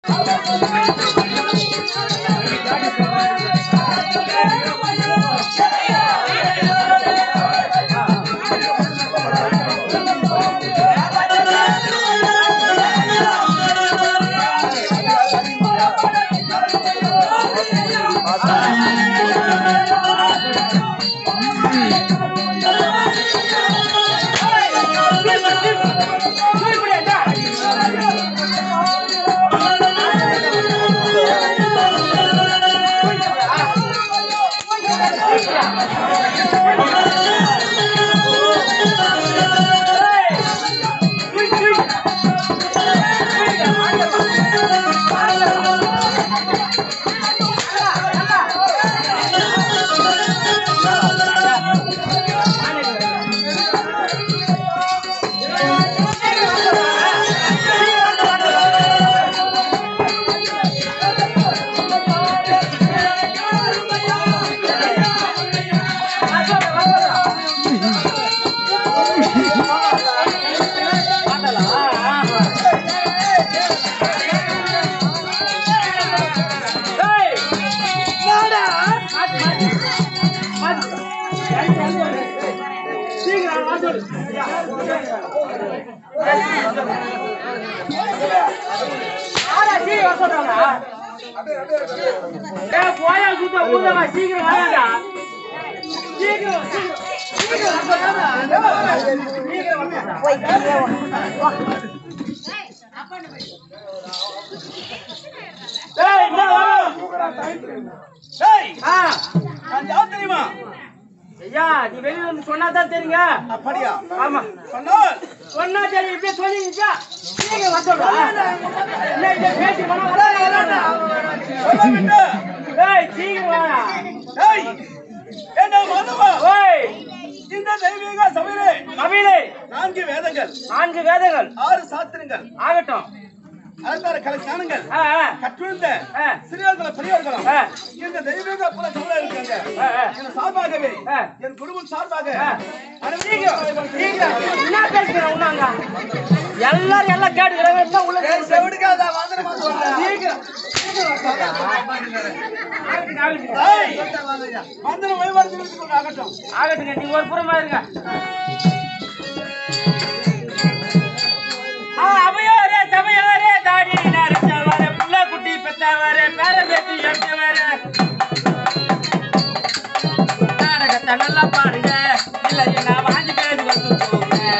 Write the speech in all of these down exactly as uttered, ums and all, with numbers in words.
நீ வெளியில வந்து சொன்னாதான் தெரியுங்க. அப்படியா? ஆமா, சொன்னா சொன்னா சரி. இப்படியே சொல்லிருச்சா நீங்க வந்துடுறா. பேசி போனா சீக்கிரம் வாடா. என்ன மாதவா? ஓய், இந்த தெய்வீக சபையிலே சபையிலே நான்கு வேதங்கள், நான்கு வேதங்கள், ஆறு சாஸ்திரங்கள் ஆகட்டும், அலங்கார கலை ஞானங்கள் கற்றுழ்ந்த சிறியர்கள பெரியவர்களும் இந்த தெய்வீக புல சபையில இருக்காங்க. என் சார்பாகவே, என் குடும்பம் சார்பாக என்ன பேசுகிறேன் உன்னாங்க எல்லாரும் எல்லாம் கேட்டுக்கிறாங்க. உள்ள செவிடுக்காத வாதனமா சொல்றேன். வந்தனம் வழிபாடு ஆகட்டும் ஆகட்டுங்க. நீங்க ஒரு புறமா இருங்க. அவையோரே சபையோரே தாடி நரைச்சவரே புள்ள குட்டி பெற்றவரே பேர பேட்டி எடுத்தவரே நாடகத்தை நல்லா பாருங்க. இல்லை நான் வாங்கி பேசி வந்து போங்க.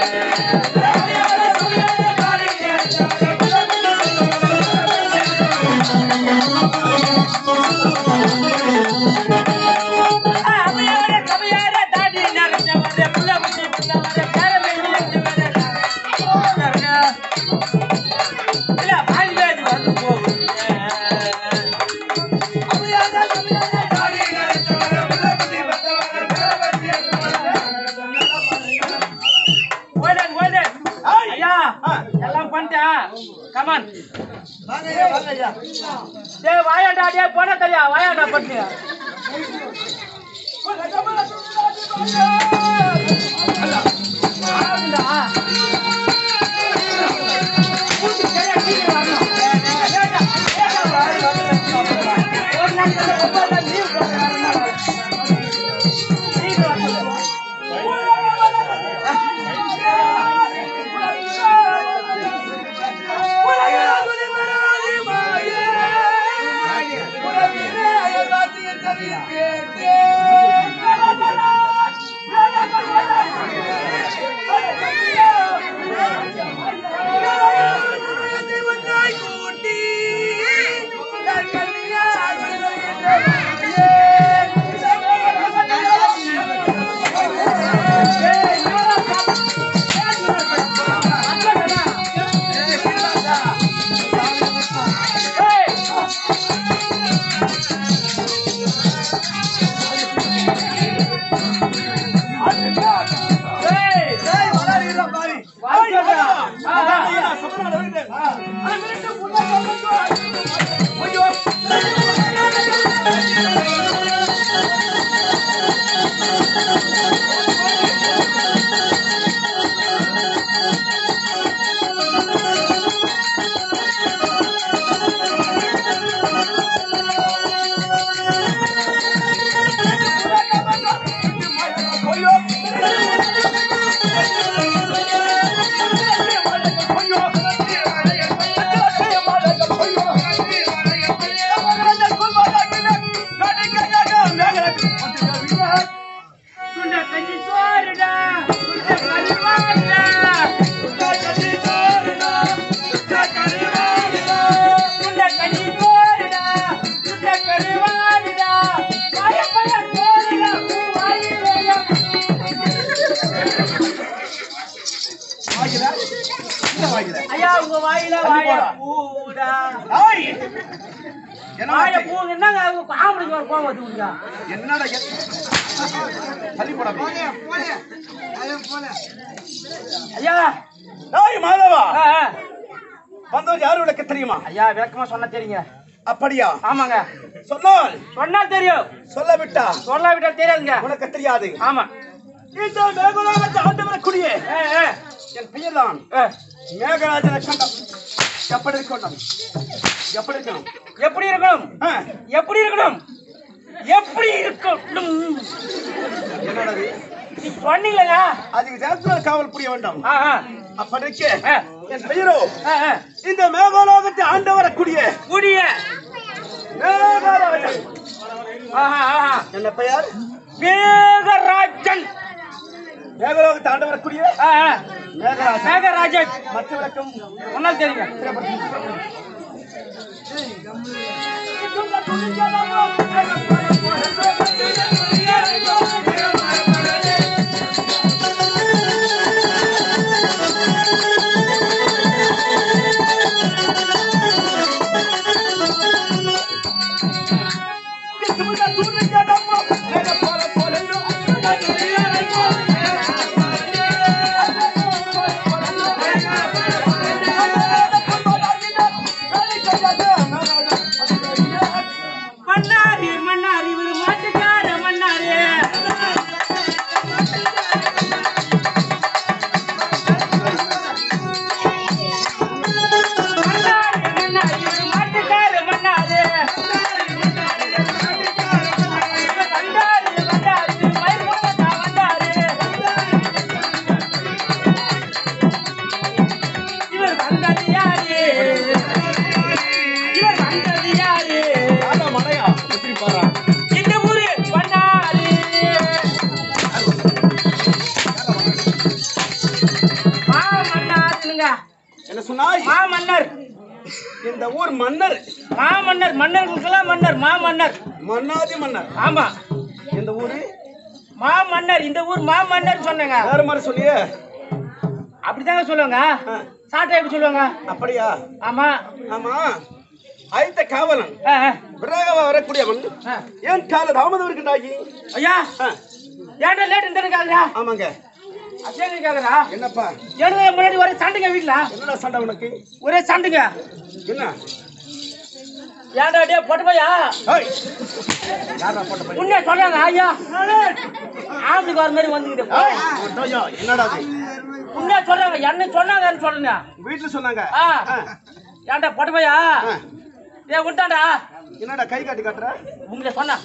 வாயாடா டே போன தெரியா வாயாடா பண்ணு இந்த வாயில ஐயா உங்க வாயில வாய பூடா ஏய் என்ன வாய பூ என்னங்க ஆம்பளைக்கு ஒரு கோவம் வந்துங்க என்னடா தள்ளி போடா போடே போடே ஐயா போடே ஐயா ஏய் மாதவா வந்தது யாரு விளக்க தெரியுமா? ஐயா விளக்கமா சொன்னா தெரியுங்க. அப்படியா? ஆமாங்க. சொன்னால் சொன்னால் தெரியும், சொல்ல விட்டா சொல்ல விட்டா தெரியாதுங்க. உனக்கு தெரியாது. ஆமா. இந்த மேகராஜ ஆண்டு வரக்கூடிய என் பெயர் தான் மேகராஜன கண்டம். எப்படி இருக்கணும்? எப்படி இருக்கணும்? எப்படி இருக்கணும்? எப்படி இருக்கணும்? எப்படி இருக்கணும்? என்னது நீ சொன்னீங்களா? அதுக்கு ஜாக்கிரதை காவல் புரிய வேண்டாம். அப்படிக்கு என் பெயரோ இந்த மேகலோகத்தை ஆண்டு வரக்கூடிய கூடிய மேகராஜன். என்ன பெயர்? மேகராஜன். மேகலோகத்தை ஆண்டு வரக்கூடிய மேகராஜன். மேகராஜன் மற்ற விளக்கம் ஒன்னால் தெரியுங்க. மன்னாரி மன்னாரி ஒரு மாட்டுக்கார மன்னாரி மன்னாரி மன்னாரி ஒரு மாட்டுக்கார மன்னாரி மன்னாரி மன்னாரி மைமுகத்தா மன்னாரி இவர் வந்தது யாரு? இவர் வந்தது யாரு? மலையா எப்படி பாரு இந்த ஊரு மன்னாரி. மா மன்னாருங்க. என்ன சொன்னாய்? மா மன்னர். இந்த ஊர் மன்னர். மா மன்னர். மன்னர்களுக்கெல்லாம் மன்னர். மா மன்னர். மன்னாதி மன்னர். ஆமா. இந்த ஊரு மா மன்னர். இந்த ஊர் மா மன்னர் சொன்னங்க. வேற மாதிரி சொல்லியே. அப்படிதாங்க சொல்லுவாங்க. சாட்டை எப்படி சொல்லுவாங்க? அப்படியா? ஆமா. ஆமா. ஐத்த காவலன் விராகவா வரக்கூடியவன் ஏன் கால தாமதம் இருக்குண்டாகி? ஐயா ஏன்டா லேட் இருக்காதுடா? ஆமாங்க. அசேங்க கேக்குறா. என்னப்பா? எனக்கு முன்னாடி ஒரே சண்டைங்க வீட்ல. என்னடா சண்டை உனக்கு? ஒரே சண்டைங்க. என்ன? ஏன்டா டே போட்டு போயா? ஏய் யாரா போட்டு போய்? உன்னை சொல்றாங்க ஐயா. ஆம்பளைக்கு வர மாதிரி வந்துக்கிட்டு. ஏய் டோயா என்னடா இது? உன்னை சொல்றாங்க. என்ன சொன்னாங்கன்னு சொல்லுங்க. வீட்ல சொன்னாங்க. ஏன்டா போட்டு போயா? ஏ உண்டாடா. என்னடா கை காட்டி காட்டுற? உங்களை சொன்னா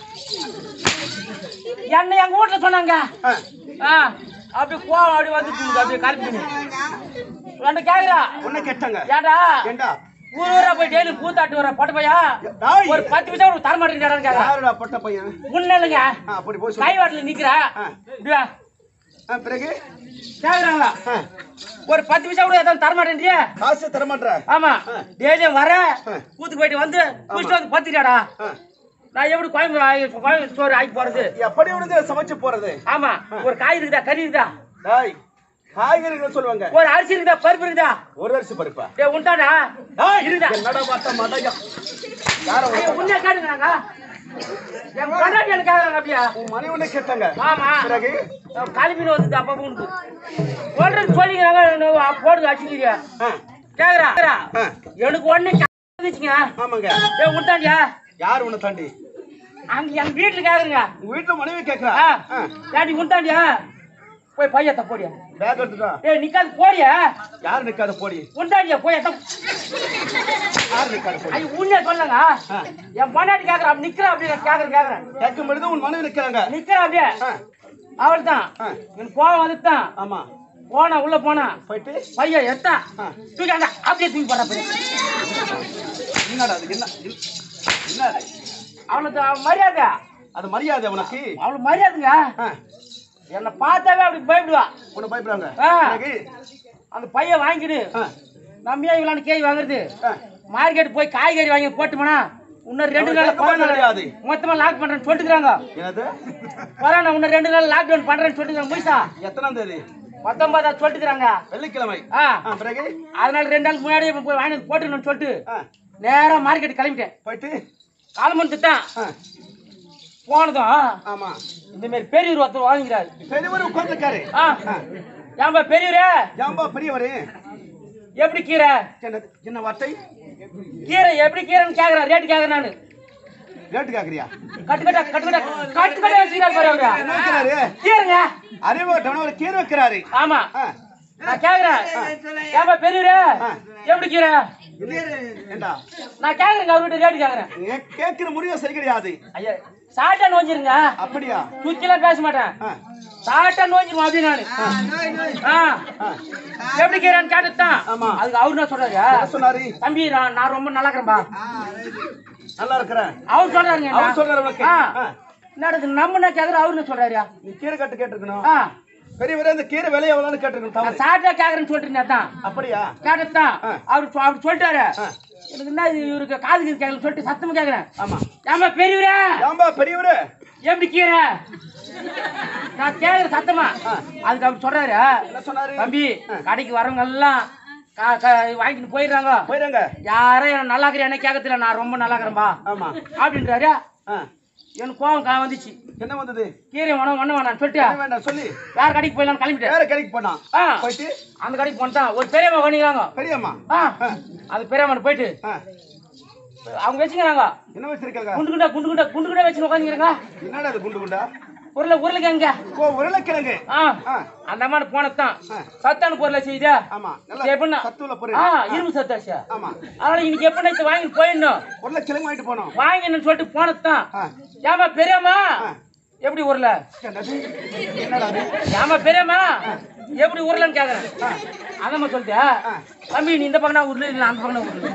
என்ன எங்க வீட்டுல சொன்னாங்க. அப்படி கோவம் அப்படி வந்து அப்படியே காலிப்பிங்க என்ன கேக்குறா. உன்னை கேட்டாங்க. ஏன்டா ஏண்டா ஊர் ஊரா போய் டெய்லி கூத்தாட்டு வர பொட்ட பையா ஒரு பத்து நிமிஷம் ஒரு தரமாட்டேங்கிறாரு. யாருடா பொட்ட பையன்? முன்ன இல்லைங்க. அப்படி போய் கை வாட்டில நிக்கிறா. இப்படியா பிறகு கேக்குறாங்களா? ஒரு பத்து நிமிஷம் கூட ஏதாவது தரமாட்டேன்றியா? காசு தரமாட்டா? ஆமா. டெய்லியும் வர கூத்துக்கு போயிட்டு வந்து குடிச்சிட்டு வந்து பத்துட்டாடா. நான் எப்படி கோயம்புத்தூர் கோயம்புத்தூர் சோறு ஆக்கி போறது? எப்படி விடுது சமைச்சு போறது? ஆமா. ஒரு காய் இருக்குதா? கறி இருக்குதா? டாய் காய்கறிகள் சொல்லுவாங்க. ஒரு அரிசி இருக்குதா? பருப்பு இருக்குதா? ஒரு அரிசி பருப்பா? டேய் உண்டாடா. டேய் இருக்குதா? என்னடா மாட்ட மாட்டயா? யார உன்னை கேடுங்கறாங்க. என் பொண்டாட்டி என்ன கேக்குறாங்க அப்படியே? உன் மனைவி உன்னை கேட்டாங்க. ஆமா. பிறகு காலிபீன வந்து அப்பா உனக்கு சொல்றது சொல்லிக்கிறாங்க. போடுங்க அடிச்சிக்கிறியா? கேக்குறா எனக்கு ஒண்ணு வந்துச்சுங்க. ஆமாங்க. டேய் உண்டாடியா? யார் உன்னை தாண்டி? அங்க எங்க வீட்டுல கேக்குறீங்க. உங்க வீட்டுல மனைவி கேக்குறா. டாடி உண்டாடியா? போய் பையத்த போடியா. பேக் எடுத்துடா. டேய் நிக்காத போடியா. யார் நிக்காத போடி? உண்டாடியா போய் எத்த. யார் நிக்காத போடி? ஐ உன்னை சொல்லுங்க. என் பொண்டாட்டி கேக்குறா. அப்படி நிக்கறா அப்படியே கேக்குற கேக்குறேன். கேட்கும் பொழுது உன் மனைவி நிக்கறாங்க. நிக்கறா அப்படியே. அவள்தான். எனக்கு கோவம் வந்துட்டான். ஆமா. போனா உள்ள போனா போயிட்டு பைய எத்தா தூக்கி அந்த அப்படியே தூக்கி போறா போய். என்னடா அது? என்ன என்ன அவளுக்கு மரியாதை? அது மரியாதை உனக்கு? அவளுக்கு மரியாதைங்க. என்ன பார்த்தாவே அப்படி பயப்படுவா. உன்னை பயப்படுறாங்க. அந்த பையன் வாங்கிடு நம்பியா இவளான்னு கேள்வி வாங்குறது. மார்க்கெட் போய் காய்கறி வாங்கி போட்டுமானா இன்னும் ரெண்டு நாள் கிடையாது. மொத்தமா லாக் பண்றேன்னு சொல்லிட்டுறாங்க. என்னது கொரோனா இன்னும் ரெண்டு நாள் லாக்டவுன் பண்றேன்னு சொல்லிட்டு முயசா எத்தனாம் தேதி? பத்தொன்பதா சொல்லிட்டுறாங்க வெள்ளிக்கிழமை. பிறகு அதனால ரெண்டு நாள் முன்னாடி போய் வாங்கி போட்டுக்கணும்னு சொல்லிட்டு நேரா மார்க்கெட் கிளம்பிட்டேன். போயிட்டு காலமன் திட்டம் போனதும் ஆமா இந்த மாதிரி பெரியவர் ஒருத்தர் வாங்கிக்கிறாரு. பெரியவர் உட்கார்ந்துருக்காரு. ஏன்பா பெரியவரே? ஏன்பா பெரியவரே? எப்படி கீரை? என்ன வார்த்தை? கீரை எப்படி கீரைன்னு கேக்குறேன். ரேட்டு கேக்குறேன் நானு. ரேட்டு கேக்குறியா? கட்டு கட்ட கட்டு கட்ட கட்டு கட்ட வச்சுக்கிறாரு பாரு அவரு. என்ன வைக்கிறாரு? கீரைங்க. அறிவோட்டவன ஒரு கீரை வைக்கிறாரு. ஆமா நான் கேக்குறேன். ஏன்பா பெரியவரே எப்படி கீரை? ஏண்டா நான் கேக்குறேங்க அவர்கிட்ட ரேட்டு கேக்குறேன். கேக்குற முடிவு சரி கிடையாது. ஐயா சாட்டா நோஞ்சிருங்க. அப்படியா? சுத்திலாம் பேச மாட்டேன். சாட்டா நோஞ்சிரும் அப்படி நானு. எப்படி கீரைன்னு கேட்டுதான் அதுக்கு அவரு என்ன சொல்றாரு? சொன்னாரு தம்பி நான் ரொம்ப நல்லா இருக்கிறேன்பா. நல்லா இருக்கிறேன் அவர் சொல்றாருங்க. அவர் சொல்றாரு. என்னது நம்ம என்ன கேக்குற அவரு என்ன சொல்றாரு? நீ கீரை கட்டு கேட்டிருக்கணும். பெரியவரே அந்த கீரை விலை எவ்வளவுன்னு கேட்டிருக்கணும். சாட்டா கேக்குறேன்னு சொல்லிட்டு தான். அப்படியா? கேட்டதான் அவரு அவர் சொல்லிட்டாரு. எனக்கு என்ன இவருக்கு காது கேட்கல சொல்லிட்டு சத்தமா கேக்குறேன். ஆமா ஏம்பா பெரியவரே? ஏம்பா பெரியவரே எப்படி கீரை? நான் கேக்குற சத்தமா. அதுக்கு அவர் சொல்றாரு என்ன சொன்னாரு? தம்பி கடைக்கு வரவங்க எல்லாம் வாங்கிட்டு போயிடுறாங்க போயிடுறாங்க. யாரும் நல்லா இருக்கிற என்ன கேட்கறதுல நான் ரொம்ப நல்லா இருக்கிறேன்பா ஆமா அப்படின்றாரு. எனக்கு கோவம் கா வந்துச்சு. என்ன வந்தது? கீரை வேணும் ஒண்ணு வேணாம் சொல்லிட்டு வேண்டாம் சொல்லி வேற கடைக்கு போயிடலாம் கிளம்பிட்டேன். வேற கடைக்கு போனா போயிட்டு அந்த கடைக்கு போனதான் ஒரு பெரியம்மா பண்ணிக்கிறாங்க. பெரியம்மா அது பெரியம்மா போயிட்டு அவங்க வச்சுக்கிறாங்க. என்ன வச்சிருக்காங்க? குண்டு குண்டா குண்டு குண்டா குண்டு குண்டா வச்சு உட்காந்துக்கிறாங்க. என்னடா அது குண்டு குண்டா? உருளை உருளைக்கிழங்க. ஓ உருளைக்கிழங்கு. அந்த மாதிரி போனதான் சத்தான பொருளை செய்தா. ஆமா சத்துள்ள பொருள். இரும்பு சத்தாச்சு. ஆமா அதனால இன்னைக்கு எப்படி வாங்கி போயிடணும். உருளைக்கிழங்கு வாங்கிட்டு போனோம். வாங்கினு சொல்லிட்டு போனதான் ஏமா பெரியம்மா எப்படி உருளை? ஏமா பெரியம்மா எப்படி உருளைன்னு கேக்குறேன். அதம்மா சொல்லிட்டியா தம்பி நீ இந்த பக்கம் உருளை இல்லை அந்த பக்கம் உருளை.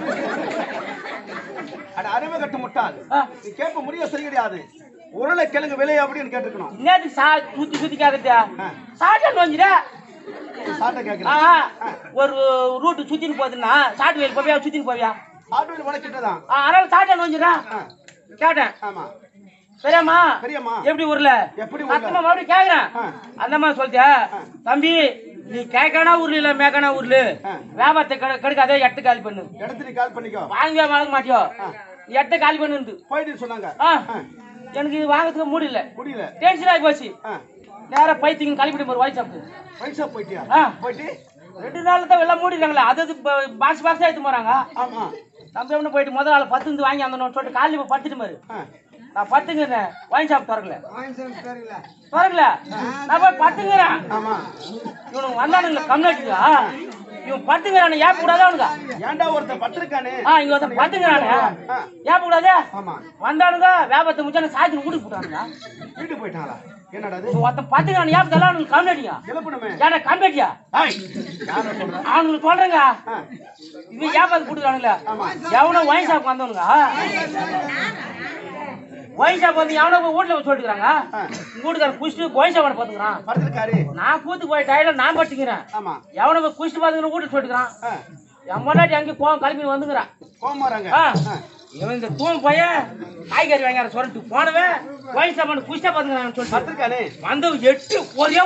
அட அறிவை கட்டு முட்டாள். நீ கேட்ப முடிய சரி கிடையாது. உருளைக்கிழங்கு விலை அப்படின்னு கேட்டுக்கணும். நேத்து சா சுத்தி சுத்தி கேக்குறியா? சாட்டை நோஞ்சிடா சாட்டை கேட்கிறேன். ஒரு ரூட்டு சுத்தின்னு போகுதுன்னா சாட்டு வயல் போவியா சுத்தின்னு போவியா? சாட்டு வயல் போன கிட்டதான். அதனால சாட்டை நோஞ்சிடா கேட்டேன். ஆமா பெரியம்மா பெரியம்மா எப்படி ஊர்ல எப்படி சத்தமா மறுபடியும் கேக்குறேன். அந்த மாதிரி சொல்லிட்டியா தம்பி நீ கேட்கானா ஊர்ல இல்ல மேக்கானா ஊர்ல வியாபாரத்தை கெடுக்காதே எட்டு காலி பண்ணு. இடத்துல கால் பண்ணிக்கோ. வாங்க வாங்க மாட்டியோ எட்டு காலி பண்ணு போயிட்டு சொன்னாங்க. எனக்கு இது வாங்கறதுக்கு முடியல முடியல டென்ஷன் ஆகி போச்சு. நேரா பைத்தியம் கிளம்பிட்டு போற ஒயிட் ஷாப் ஒயிட் ஷாப் போயிட்டியா? போயிட்டு ரெண்டு நாள்ல தான் எல்லாம் மூடிட்டாங்களே. அது பாக்ஸ் பாக்ஸா எடுத்து போறாங்க. ஆமா தம்பி ஒண்ணு போயிட்டு முதல் நாள் பத்து இருந்து வாங்கி அந்த சொல்லிட்டு காலையில படுத்துட்டு மாதிரி நான் பத்துங்கிறேன். ஒயின் ஷாப் திறக்கல திறக்கல நான் போய் பத்துங்கிறேன். இவனுக்கு வந்தானுங்கள கம்யூனிட்டியா இவன் பத்துங்கிறானு ஏப்ப கூடாது அவனுங்க. ஏன்டா ஒருத்தன் பத்திருக்கானே இங்க ஒருத்தன் பத்துங்கிறானு ஏப்ப கூடாது. வந்தானுங்க வியாபாரத்தை முடிச்சானு சாய்ச்சி வீட்டுக்கு போட்டானுங்க. வீட்டுக்கு போயிட்டாங்களா? என்னடா ஒருத்தன் பத்துங்கிறானு ஏப்ப தரலாம் அவனுக்கு கம்யூனிட்டியா ஏன்னா கம்யூனிட்டியா அவனுக்கு சொல்றேங்க. இது வியாபாரத்தை கொடுக்குறானுங்களே எவனோ ஒயின் ஷாப் வந்தவனுங்க ஒயின் ஷாப் வந்து எவனோ வீட்டுல சொல்லிட்டுறாங்க. வீட்டுக்காரன் குடிச்சிட்டு ஒயின் ஷாப் பாத்துக்கிறான். நான் கூத்து போய் டயர்ல நான் பட்டுக்கிறேன். எவனோ குடிச்சிட்டு பாத்துக்கிற வீட்டுல சொல்லிட்டுறான். என் முன்னாடி அங்கே கோவம் கிளம்பி வந்துங்கிறான். இவன் இந்த தூண் பையன் காய்கறி வாங்க சொல்லிட்டு போனவன் ஒயின் ஷாப் குடிச்சா பாத்துக்கிறான்னு சொல்லிட்டு வந்து எட்டு ஒரே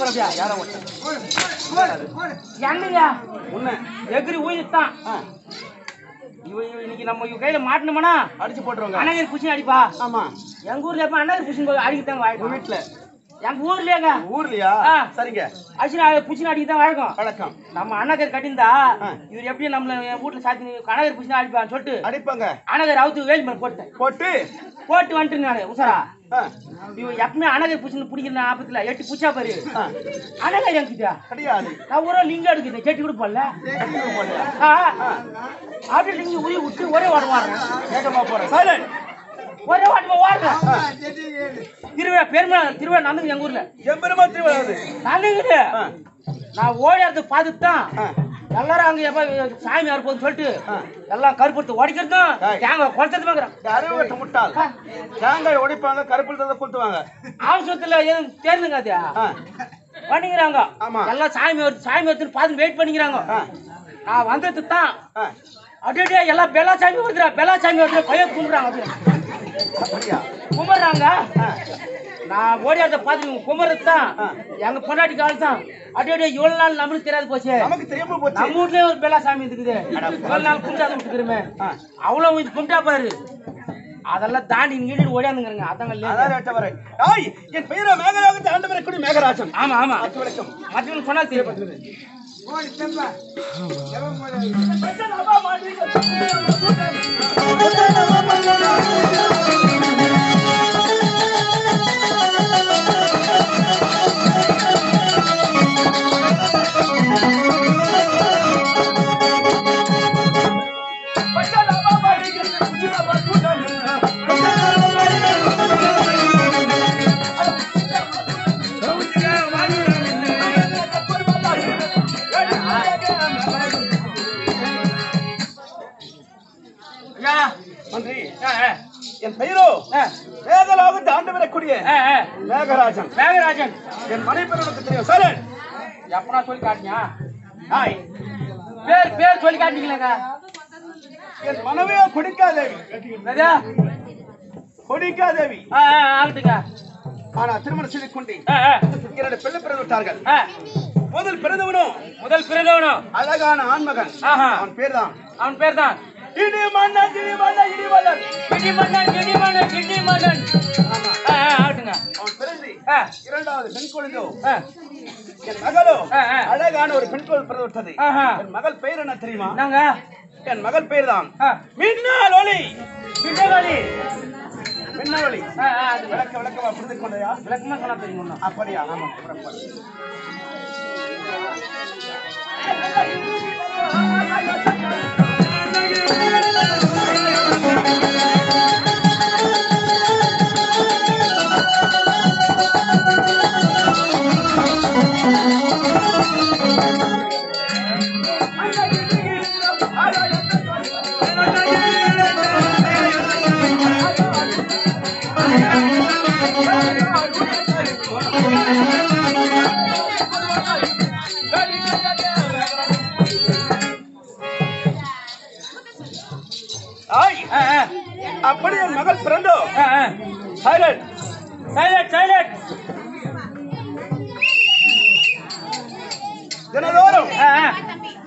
என்னங்க எகிரி ஊயித்தான். இன்னைக்கு நம்ம கையில மாட்டணும்னா அடிச்சு போட்டுருவாங்க. அண்ணகிரி குச்சி அடிப்பா. ஆமா எங்க ஊர்ல எப்ப அண்ணகிரி குச்சி அடிக்கத்தாங்க வீட்டுல எங்க ஊர்லயாங்க ஊர்லயா? சரிங்க அடிச்சு புச்சி அடிக்கதான் வழக்கம் வழக்கம். நம்ம அண்ணகர் கட்டிந்தா இவர் எப்படி நம்மள வீட்டுல சாத்தி அண்ணகர் புச்சி அடிப்பான்னு சொல்லிட்டு அடிப்பாங்க. அண்ணகர் அவுத்து வேலி மேல போட்டு போட்டு போட்டு வந்துட்டு நானு உசரா இவன் எப்பவுமே அண்ணகர் புச்சுன்னு பிடிக்கிற ஆபத்துல எட்டு புச்சா பாரு அண்ணகர் என்கிட்ட கிடையாது. நான் ஒரு லிங்கம் எடுக்குது கெட்டி கூட போடல அப்படி லிங்க உரிய விட்டு ஒரே ஓட வாடுறேன் போறேன் ஒரே வாட்டமா வாடுறேன். திருவிழா பெருமை திருவிழா நடந்துங்க எங்க ஊர்ல பெருமா திருவிழா நடந்துங்குது. நான் ஓடிறது பார்த்துதான் எல்லாரும் அங்க எப்ப சாமி இருப்போம்னு சொல்லிட்டு எல்லாம் கருப்பு உடைக்கிறதும் தேங்காய் குளத்துட்டு முட்டாள் தேங்காய் உடைப்பாங்க கருப்பு கொளுத்துவாங்க. அவசரத்துல எதுவும் தேர்ந்துங்க அது பண்ணிக்கிறாங்க. எல்லாம் சாமி சாமி எடுத்துட்டு பார்த்து வெயிட் பண்ணிக்கிறாங்க. நான் வந்தது தான் அப்படியே எல்லாம் பெலா சாமி வருதுடா பெலா சாமி வருது கையை கும்பிடுறாங்க. கும்பிடுறாங்க நான் ஓடியாத பாத்து குமரத்து தான் எங்க பொண்டாட்டி கால் தான் அடே இவ்வளவு நாள் நம்மளுக்கு தெரியாது போச்சு நமக்கு தெரியாம போச்சு நம்ம வீட்லயே ஒரு பெல்லா சாமி இருக்குது இவ்வளவு நாள் கும்பிட்டாத விட்டுக்கிறமே அவ்வளவு இது கும்பிட்டா பாரு அதெல்லாம் தாண்டி நீங்க ஓடியாந்துங்கிறங்க அதாங்க என் பெயரோ மேகராஜன் ஆண்டவரை கூடி மேகராஜன் ஆமா ஆமா மற்றவங்களுக்கு சொன்னா தெரியப்படுத்துறது என் பெயரோ மேகலாக ஆண்டவரக்கூடிய மேகராஜன் மேகராஜன் என் மனை பேர் உனக்கு தெரியும் சார் எப்படா சொல்லி காட்டியா பேர் பேர் சொல்லி காட்டிங்களேங்க என் மனைவியோ கொடிக்காதேவி கொடிக்காதேவி ஆகட்டுங்க ஆனா திருமணம் செய்து கொண்டு இரண்டு பிள்ளை பிறந்து விட்டார்கள் முதல் பிறந்தவனும் முதல் பிறந்தவனும் அழகான ஆண்மகன் அவன் பேர் தான் அவன் பேர் தான் இடி மன்னன் இடி மன்னன் இடி மன்னன் இடி மன்னன் இடி மன்னன் இடி மன்னன் ஆகட்டுங்க அவன் பிறந்து இரண்டாவது பெண் குழந்தையோ என் மகளோ அழகான ஒரு பெண் குழந்தை பிறந்து விட்டது என் மகள் பெயர் என்ன தெரியுமா நாங்க என் மகள் பெயர் தான் மின்னல் ஒளி மின்னல் ஒளி மின்னல் ஒளி விளக்க விளக்கமா புரிந்து கொண்டையா விளக்கமா சொன்னா தெரியுமா அப்படியா ஆமா அப்படி என் மகள் பிறந்தோ சைலண்ட் சைலண்ட் சைலண்ட் தினதோறும்